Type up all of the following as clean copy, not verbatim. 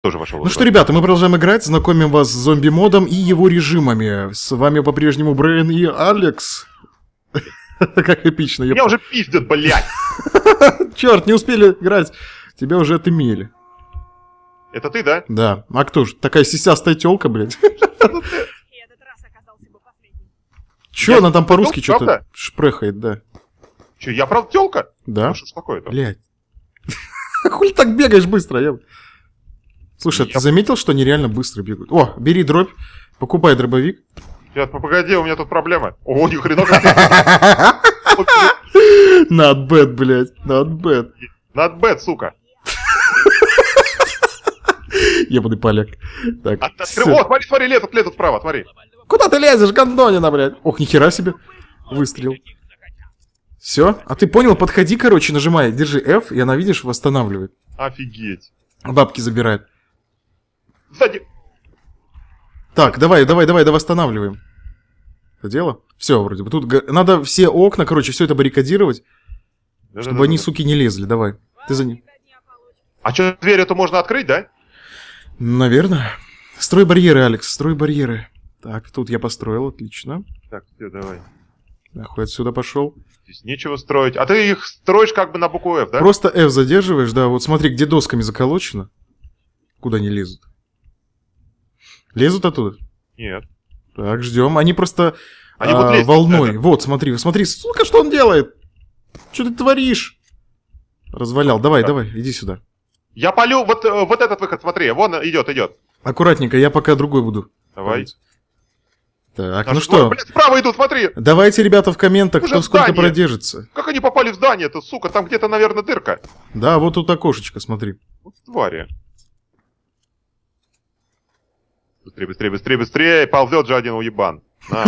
тоже вошел. Ну что, ребята, мы продолжаем играть, знакомим вас с зомби-модом и его режимами. С вами по-прежнему Брейн и Алекс. Как эпично. Меня уже пиздят, блядь. Черт, не успели играть. Тебя уже отымели. Это ты, да? Да. А кто ж? Такая сисястая тёлка, блядь. Чё, она там по-русски что-то шпрехает, да. Че, я правда тёлка? Да. Ну что ж такое-то? Блядь. Хули так бегаешь быстро? Слушай, ты заметил, что они реально быстро бегают? О, бери дробь, покупай дробовик. Сейчас, погоди, у меня тут проблема. О, ни хрена как. Not bad, блядь, not bad. Not bad, сука. Ебаный поляк. Так, о, смотри, лезут справа, смотри. Куда ты лезешь, гандонина, блядь? Ох, нихера себе. Выстрел. Все? А ты понял? Подходи, короче, нажимай. Держи F, и она, видишь, восстанавливает. Офигеть. Бабки забирает. Сзади. Так, давай восстанавливаем. Это дело? Все, вроде бы. Тут надо все окна, короче, все это баррикадировать, чтобы они, суки, не лезли. Давай. Ты за ним. А что, дверь эту можно открыть, да? Наверное. Строй барьеры, Алекс, строй барьеры. Так, тут я построил, отлично. Так, все, давай. Нахуй отсюда пошел. Здесь нечего строить. А ты их строишь как бы на букву F, да? Просто F задерживаешь, да. Вот смотри, где досками заколочено. Куда они лезут? Лезут оттуда? Нет. Так, ждем. Они просто они вот лезут, волной. Вот, смотри, сука, что он делает? Что ты творишь? Развалял. Давай, иди сюда. Я полю вот этот выход, смотри, вон идет. Аккуратненько, я пока другой буду. Давай. Так, ну что? Блядь, справа идут, смотри. Давайте, ребята, в комментах, уже кто сколько продержится. Как они попали в здание-то, сука? Там где-то, наверное, дырка. Да, вот тут окошечко, смотри. Вот твари. Быстрее. Ползет же один уебан.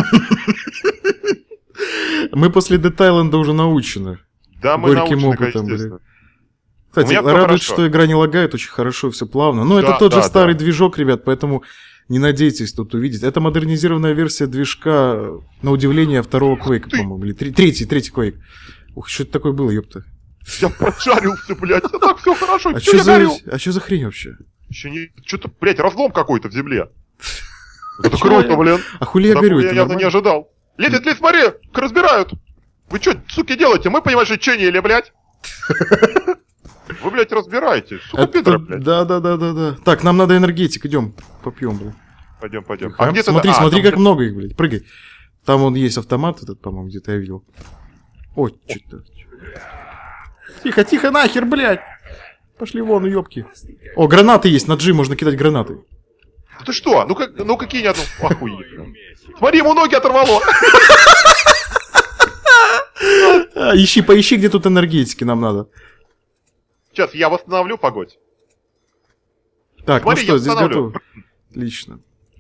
Мы после Детайленда уже научены. Да, мы горьким научены, опытом, естественно. Кстати, радует, что игра не лагает, очень хорошо, все плавно. Но это тот же старый движок, ребят, поэтому не надейтесь тут увидеть. Это модернизированная версия движка, на удивление, второго Quake, по-моему, или третий Quake. Ух, что это такое было, ёпта. Я поджарился, блядь, а так все хорошо, а что за хрень вообще? Еще не... Что-то, блядь, разлом какой-то в земле. Это круто, блин. А хули я говорю, я явно не ожидал. Лезет, смотри, разбирают. Вы что, суки, делаете? Мы, понимаешь, что не или, блядь? Вы, блядь, разбираете. Сука, пидоры, блядь. Да. Так, нам надо энергетик, идем, попьем, блядь. Пойдем. А где смотри, как много их, блядь, прыгай. Там вон есть автомат этот, по-моему, где-то я видел. О, что-то. Тихо, нахер, блядь. Пошли вон, ёбки. О, гранаты есть, на G можно кидать гранаты. Ты что? Ну какие одну. Охуеть. Смотри, ему ноги оторвало. Поищи, где тут энергетики нам надо. Сейчас, я восстановлю, погодь. Так, смотри, ну что, здесь готово. Отлично.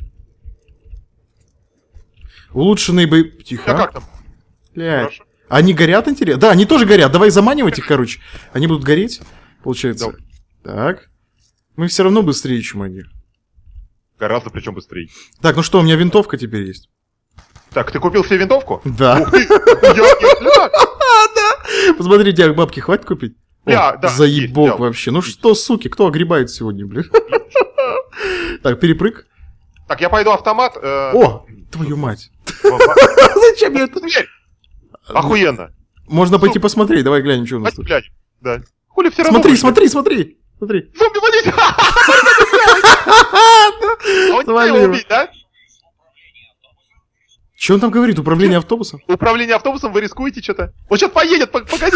Улучшенные бои... Тихо. Да как там? Блядь. Они горят, интересно? Да, они тоже горят. Давай заманивать их, короче. Они будут гореть, получается. Да. Так. Мы все равно быстрее, чем они. Гораздо, причем быстрее. Так, ну что, у меня винтовка теперь есть. Так, ты купил себе винтовку? Да. Посмотри, тебе бабки хватит купить? Да, заебок вообще. Ну что, суки, кто огребает сегодня, блин? Так, перепрыг. Так, я пойду автомат. О, твою мать. Зачем я это? Дверь. Охуенно. Можно пойти посмотреть, давай глянем, что у нас тут. Да. Хули все равно. Смотри. Зомби валить! Свалил. Что он там говорит? Управление автобусом? Управление автобусом, вы рискуете что-то? Он сейчас поедет, погоди.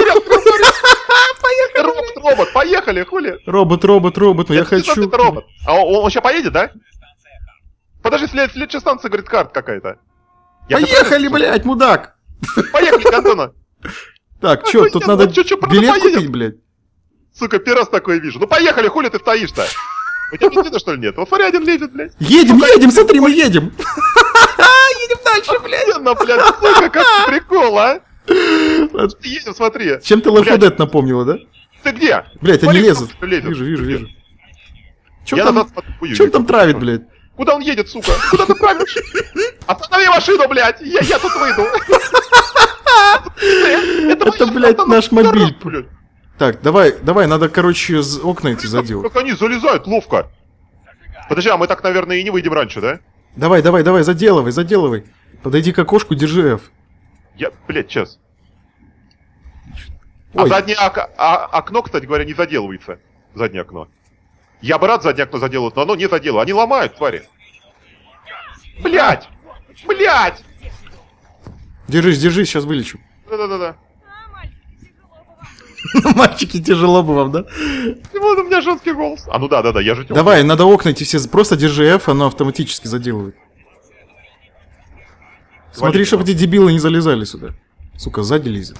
Робот, поехали, хули. Робот, но я хочу. Это робот. А он сейчас поедет, да? Подожди, следующая станция, говорит, карта какая-то. Поехали, блядь, мудак. Поехали, Гандона. Так, что, тут надо билет купить, блядь? Сука, первый раз такое вижу. Ну поехали, хули ты стоишь-то? У тебя не видно, что ли, нет? Вот смотри, один лезет, блядь. Едем, смотри, мы едем. Едем дальше, блядь. Охуенно, блядь, сука, как прикол, а? Едем, смотри. Чем ты Left 4 Dead напомнила, да? Ты где? Блядь, они лезут. Вижу. Чем он там травит, блядь? Куда он едет, сука? Куда ты правишь? Останови машину, блядь! Я тут выйду! Это, блядь, наш мобиль. Так, давай, надо, короче, окна эти заделать. Как они залезают ловко. Подожди, а мы так, наверное, и не выйдем раньше, да? Давай, заделывай. Подойди к окошку, держи F. Блядь, сейчас. Ой. А заднее окно, кстати говоря, не заделывается. Заднее окно. Я бы рад заднее окно заделать, но оно не заделало. Они ломают, твари. Блядь! Блядь! Держись, сейчас вылечу. Да. Мальчики, тяжело бы вам, да? Вот у меня женский голос. А ну да, я же... Давай, надо окна эти все... Просто держи F, оно автоматически заделывает. Смотри, чтобы эти дебилы не залезали сюда. Сука, сзади лезет.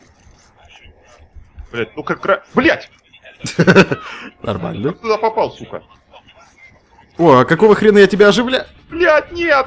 Блядь, ну как... Блядь! Нормально. Как туда попал, сука? О, а какого хрена я тебя оживляю? Блядь, нет!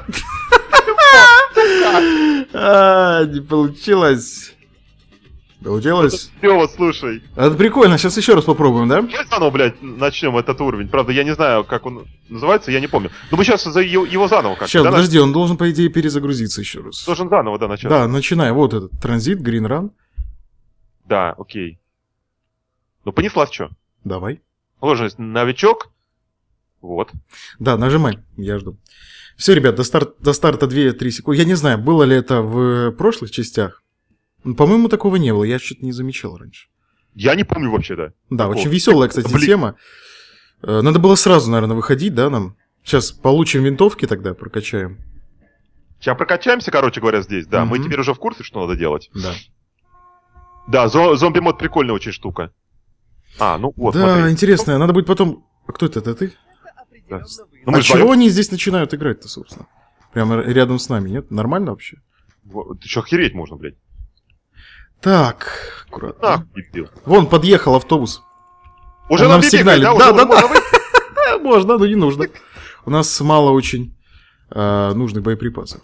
Не получилось. Получилось? Клёво, слушай. Это прикольно, сейчас еще раз попробуем, да? Давай заново, блядь, начнем этот уровень. Правда, я не знаю, как он называется, я не помню. Но мы сейчас его заново как-то. Сейчас, подожди, он должен, по идее, перезагрузиться еще раз. Должен заново, да, начать. Да, начинай. Вот этот транзит, Green Run. Да, окей. Ну, понеслась, что? Давай. Сложность новичок. Вот. Да, нажимай, я жду. Все, ребят, до старта 2-3 секунды. Я не знаю, было ли это в прошлых частях. По-моему, такого не было, я что-то не замечал раньше. Я не помню вообще, да. Да, такого. Очень веселая, кстати, тема. Надо было сразу, наверное, выходить, да, нам? Сейчас получим винтовки тогда, прокачаем. Сейчас прокачаемся, короче говоря, здесь, да. Мы теперь уже в курсе, что надо делать. Да. Да, зомби-мод прикольная очень штука. А, ну вот, да, смотри. интересно, надо будет потом... А кто это ты? Да. Ну, а чего они здесь начинают играть-то, собственно? Прямо рядом с нами, нет? Нормально вообще? Ты что, охереть можно, блядь? Так, аккуратно. Вон подъехал автобус. Уже нам сигналит, да. Можно, но не нужно. У нас мало очень нужных боеприпасов.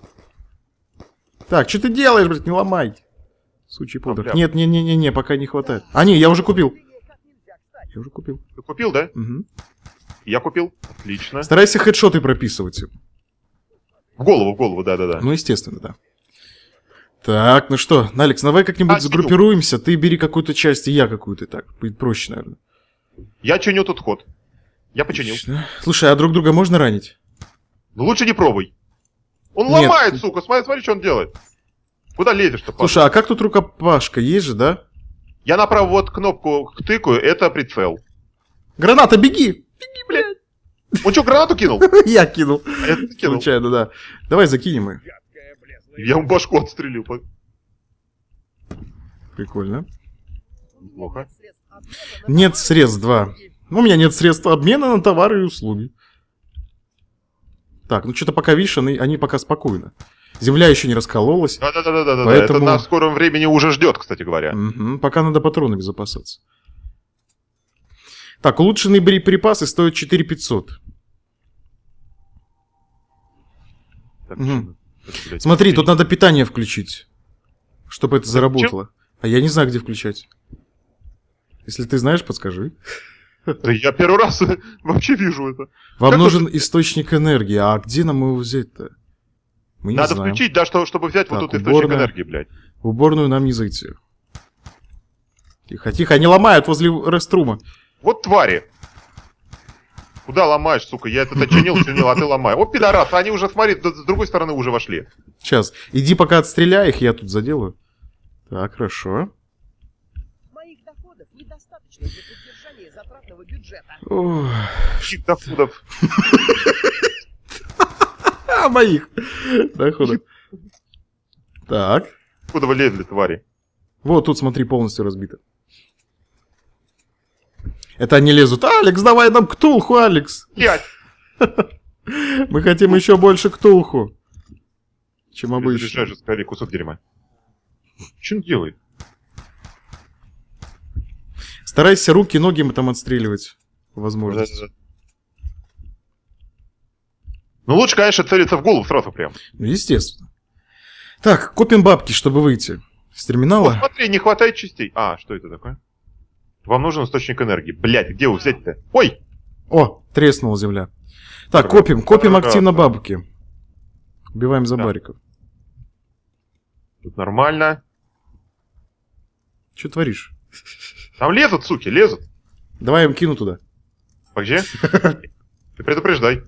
Так, что ты делаешь, блядь, не ломай. Сучий подруг. Нет, не, пока не хватает. А, не, я уже купил. Ты купил, да? Угу. Я купил. Отлично. Старайся хедшоты прописывать. В голову, да. Ну, естественно, да. Так, ну что, Алекс, давай как-нибудь сгруппируемся. Ты бери какую-то часть, и я какую-то. Так, будет проще, наверное. Я чиню тут ход. Я починил. Отлично. Слушай, а друг друга можно ранить? Ну лучше не пробуй. Он ломает, сука, смотри, что он делает. Куда лезешь-то? Слушай, а как тут рукопашка? Есть же, да? Я направо вот кнопку тыкаю, это прицел. Граната, беги! Беги, блядь! Он что, гранату кинул? Я кинул. Это ты кинул. Случайно, да. Давай закинем их. Я ему башку отстрелил. Прикольно. Неплохо. Нет средств, 2. У меня нет средств обмена на товары и услуги. Так, ну что-то пока видишь, они пока спокойно. Земля еще не раскололась. Да. Поэтому... Это на скором времени уже ждет, кстати говоря. Пока надо патронами запасаться. Так, улучшенные боеприпасы стоят 4500. Смотри, тут надо питание включить, чтобы это заработало. А я не знаю, где включать. Если ты знаешь, подскажи. Да я первый раз вообще вижу это. Вам нужен источник энергии. А где нам его взять-то? Мы надо включить, да, чтобы взять так, вот тут источник энергии, блядь. В уборную нам не зайти. Тихо, они ломают возле реструма. Вот твари. Куда ломаешь, сука? Я это чинил, а ты ломаешь. О, пидорас, они уже, смотри, с другой стороны уже вошли. Сейчас, иди пока отстреляй их, я тут заделаю. Так, хорошо. Моих доходов недостаточно для поддержания затратного бюджета. Чьих доходов? Моих доходов. Так. Куда вы лезли, твари? Вот тут, смотри, полностью разбито. Это они лезут. Алекс, давай нам ктулху, Алекс. Блять. Мы хотим еще больше ктулху, чем обычно. Решай же скорее кусок дерьма. Что он делает? Старайся руки, ноги там отстреливать. Возможно. Да. Ну лучше, конечно, целиться в голову сразу прям. Ну, естественно. Так, копим бабки, чтобы выйти с терминала. Вот смотри, не хватает частей. А, что это такое? Вам нужен источник энергии. Блять, где его взять-то? Ой! О, треснула земля. Так, копим активно бабки. Убиваем забариков. Тут нормально. Что творишь? Там лезут, суки, лезут. Давай я им кину туда. Погоди. Ты предупреждай.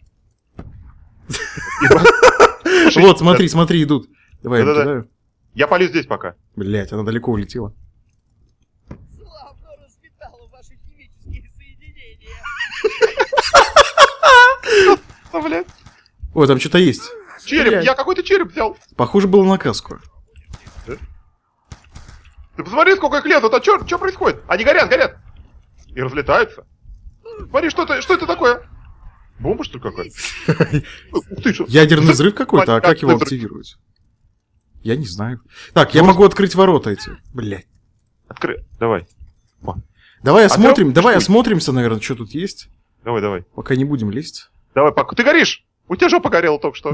Вот, смотри, смотри, идут. Давай, кидаю. Я полю здесь пока. Блять, она далеко улетела. Славно распитала ваши химические соединения. Блядь. Ой, там что-то есть. Череп, я какой-то череп взял. Похоже было на каску. Ты посмотри, сколько их лезут, а что происходит? Они горят, горят. И разлетаются. Смотри, что это такое? Бомба, что ли, какая-то? Ух ты, что? Ядерный взрыв какой-то, а как его активировать? Я не знаю. Так, я могу открыть ворота эти. Блять. Открой, давай. Давай осмотрим, давай осмотримся, наверное, что тут есть. Давай, давай. Пока не будем лезть. Давай, ты горишь! У тебя жопа горела только что.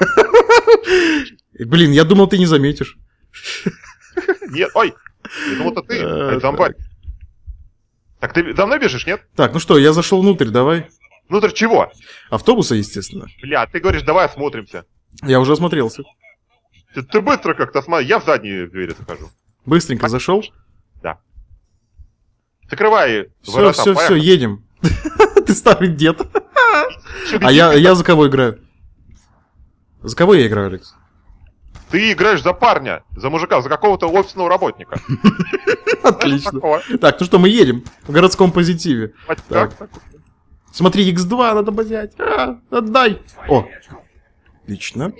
Блин, я думал, ты не заметишь. Нет, ой! Я думал, это ты, это зомбарь. Так ты за мной бежишь, нет? Так, ну что, я зашел внутрь, давай. Внутрь чего? Автобуса, естественно. Бля, ты говоришь, давай осмотримся. Я уже осмотрелся. Ты быстро как-то смотри, я в задние двери захожу. Быстренько зашел? Да. Закрывай ворота. Все, едем. Ты старый дед. А я за кого играю? За кого я играю, Алекс? Ты играешь за парня, за мужика, за какого-то офисного работника. Отлично. Так, ну что, мы едем в городском позитиве. Смотри, X2 надо взять. Отдай. О, отлично.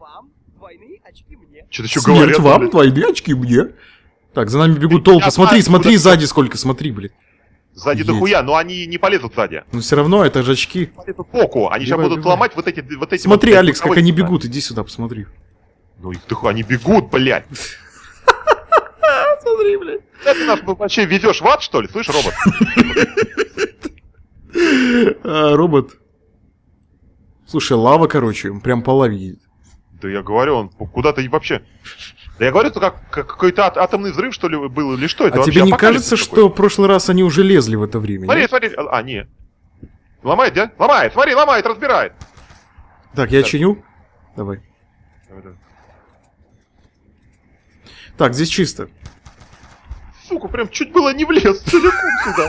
Что-то еще говорят. Смерть вам, двойные очки мне. Так, за нами бегут толпы. Смотри, смотри сзади сколько, смотри, блин. Сзади дохуя, но они не полезут сзади. Но все равно, это же очки. Боку, они сейчас будут ломать вот эти. Смотри, Алекс, как они бегут, иди сюда, посмотри. Ну их дохуя, они бегут, блядь. Смотри, блядь. Ты нас вообще везешь в ад, что ли? Слышь, робот? Робот. Слушай, лава, короче, он прям по лаве едет. Да я говорю, он куда-то вообще... Да я говорю, это как какой-то атомный взрыв, что ли, был, или что это? А тебе не кажется, что в прошлый раз они уже лезли в это время? Смотри, смотри, нет. Ломает, да? Ломает, смотри, ломает, разбирает. Так, я чиню. Давай. Так, здесь чисто. Сука, прям чуть было не влез целиком сюда.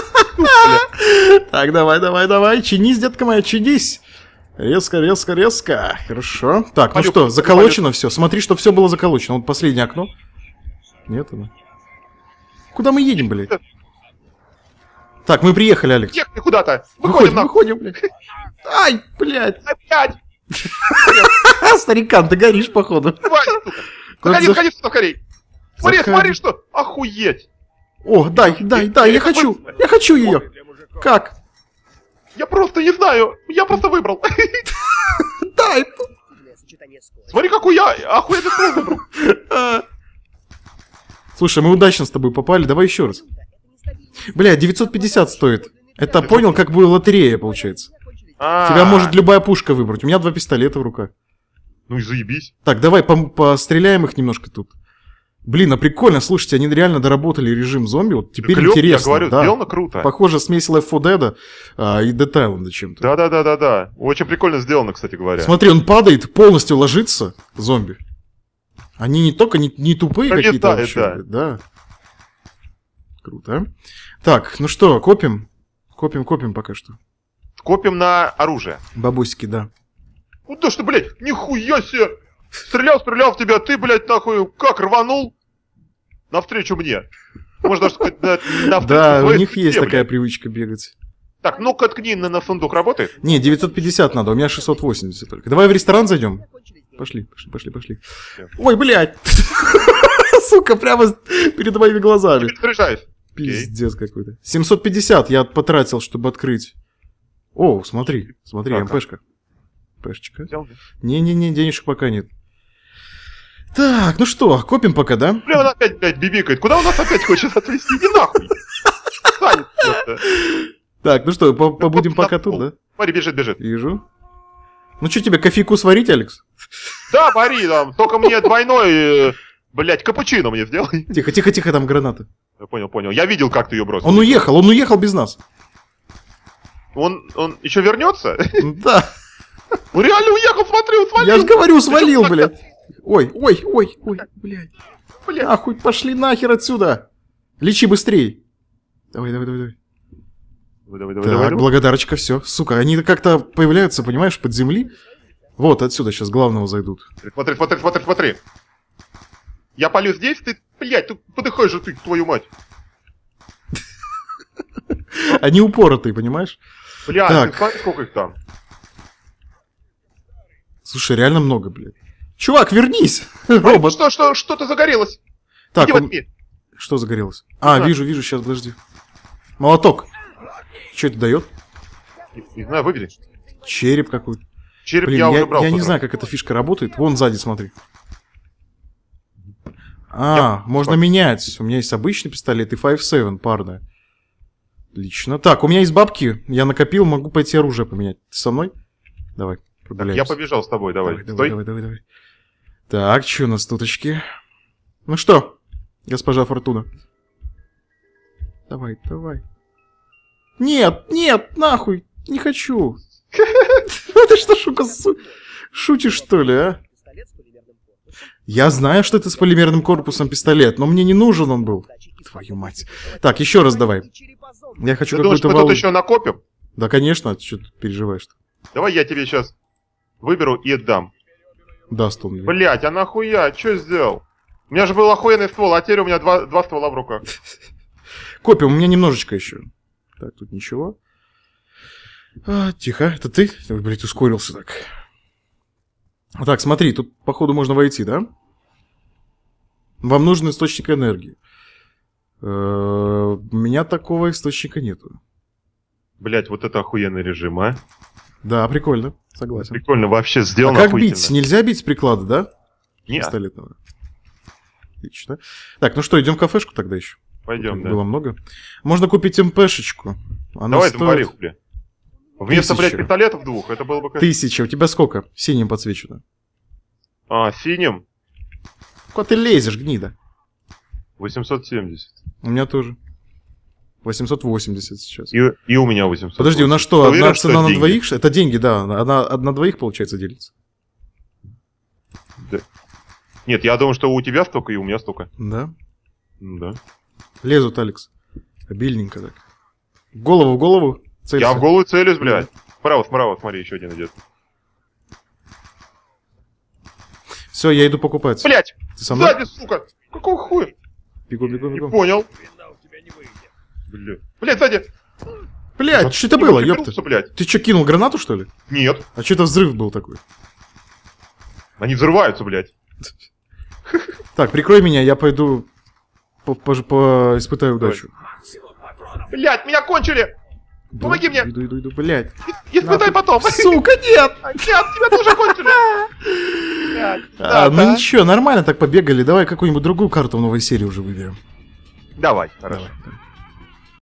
Так, давай, чинись, детка моя, чинись. Резко. Хорошо. Так, ну что, заколочено все. Смотри, что все было заколочено. Вот последнее окно. Нет, оно. Куда мы едем, блядь? Так, мы приехали, Алекс. Ехали куда-то. Выходим, блядь. Ай, блядь. Опять. Старикан, ты горишь, походу. Давай, сука. Заходи сюда, скорей. Смотри, что. Охуеть. О, дай, я хочу ее. Как? Я просто не знаю, я просто выбрал. Дай. Смотри, какой я охуенный стол выбрал. Слушай, мы удачно с тобой попали, давай еще раз. Бля, 950 стоит. Это, понял, как бы лотерея, получается. Тебя может любая пушка выбрать. У меня 2 пистолета в руках. Ну и заебись. Так, давай постреляем их немножко тут. Блин, а прикольно, слушайте, они реально доработали режим зомби. Вот теперь клёв, интересно. Я говорю, да. сделано круто. Похоже, смесь Left 4 Dead и Dead Island чем-то. Да. Очень прикольно сделано, кстати говоря. Смотри, он падает, полностью ложится, зомби. Они не только не тупые какие-то вообще. Да. Круто. Так, ну что, копим? Копим пока что. Копим на оружие. Бабусики, да. Ну да что, блядь, нихуя себе! Стрелял в тебя, ты, блядь, нахуй, как рванул навстречу мне. Может даже сказать, навстречу. Да, у них есть такая привычка бегать. Так, ну-ка ткни на сундук, работает? Не, 950 надо, у меня 680 только. Давай в ресторан зайдем. Пошли. Ой, блядь! Сука, прямо перед моими глазами. Пиздец какой-то. 750 я потратил, чтобы открыть. О, смотри, МПшка. МПшечка. Не, денежек пока нет. Так, ну что, копим пока, да? Бля, он опять, блядь, бибикает. Куда он нас опять хочет отвезти? Иди нахуй! Так, ну что, побудем пока тут, да? Смотри, бежит. Вижу. Ну что, тебе кофейку сварить, Алекс? Да, вари там, только мне двойной, блядь, капучино мне сделай. Тихо, там граната. Я понял. Я видел, как ты ее бросил. Он уехал без нас. Он еще вернется? Да. Он реально уехал, смотри, свалил. Я же говорю, свалил, блядь. Ой, блядь. Нахуй, пошли нахер отсюда. Лечи быстрей. Давай. Так, благодарочка, все. Сука, они как-то появляются, понимаешь, под земли. Вот, отсюда сейчас главного зайдут. Смотри. Я полю здесь, ты, блядь, ты подыхаешь же ты, твою мать. Они упоротые, понимаешь? Блядь, ты смотри, сколько их там. Слушай, реально много, блядь. Чувак, вернись! Робот. Что-то загорелось. Так, что загорелось? Вижу, сейчас, подожди. Молоток. Что это дает? Не знаю, выбери. Череп какой-то. Череп блин, я уже брал. Я не знаю, как эта фишка работает. Вон сзади, смотри. Можно менять. У меня есть обычный пистолет и 5.7 парная. Отлично. Так, у меня есть бабки. Я накопил, могу пойти оружие поменять. Ты со мной? Давай, прогуляемся. Я побежал с тобой, давай. Давай. Так, что у нас туточки? Ну что, госпожа Фортуна? Давай. Нет, нахуй, не хочу. Это что, шутишь, что ли, а? Я знаю, что это с полимерным корпусом пистолет, но мне не нужен он был. Твою мать. Так, еще раз давай. Я хочу какой-то вал... мы тут еще накопим? Да, конечно, что ты переживаешь-то? Давай я тебе сейчас выберу и отдам. Даст он мне. Блять, а нахуя? Что сделал? У меня же был охуенный ствол, а теперь у меня два ствола в руках. Копим, у меня немножечко еще. Так, тут ничего. Тихо, это ты? Ой, блядь, ускорился так. Так, смотри, тут, походу, можно войти, да? Вам нужен источник энергии. У меня такого источника нету. Блять, вот это охуенный режим, а? Да, прикольно, согласен. Прикольно, вообще сделано как бить? Нельзя бить с приклада, да? Нет. Пистолетного. Отлично. Так, ну что, идем в кафешку тогда еще? Пойдем, да. Было много. Можно купить МПшечку. Давай, стоит... бля. Вместо, блядь, пистолетов двух, это было бы... 1000. У тебя сколько? Синим подсвечено. Синим? Куда ты лезешь, гнида? 870. У меня тоже. 880 сейчас. И у меня 800. Подожди, у нас что, одна цена на двоих? Это деньги, да. Одна двоих, получается, делится. Да. Нет, я думаю, что у тебя столько, и у меня столько. Да? Да. Лезут, Алекс. Обильненько так. В голову. Целься. Я в голову целюсь, блядь. Справа, смотри, еще один идет. Все, я иду покупать. Блядь! Ты со мной? Сзади, сука! Какого хуя? Бегом. Не понял. Блядь, сзади! Блядь, что это было, ёпта? Блядь. Ты что, кинул гранату, что ли? Нет. А что это взрыв был такой? Они взрываются, блядь. Так, прикрой меня, я пойду испытаю удачу. Блядь, меня кончили! Помоги мне! Иду, блядь. Испытай потом! Сука, нет! Нет, тебя тоже кончили! Блядь, ну ничего, нормально так побегали. Давай какую-нибудь другую карту в новой серии уже выберем. Давай, хорошо. Давай.